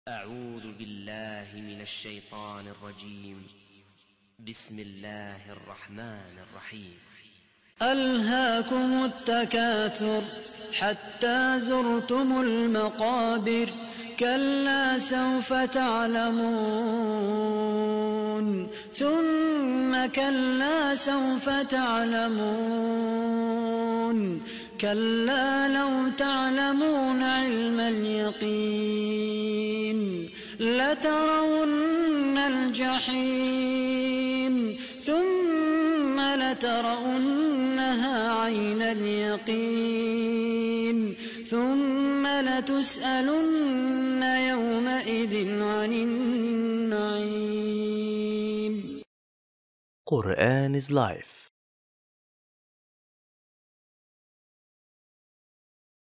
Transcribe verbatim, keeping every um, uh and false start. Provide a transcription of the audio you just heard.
أعوذ بالله من الشيطان الرجيم. بسم الله الرحمن الرحيم. ألهاكم التكاثر حتى زرتم المقابر كلا سوف تعلمون ثم كلا سوف تعلمون كلا لو تعلمون علم اليقين لترون الجحيم ثم لترونها عين اليقين ثم لتسألن يومئذ عن النعيم. Quran is life.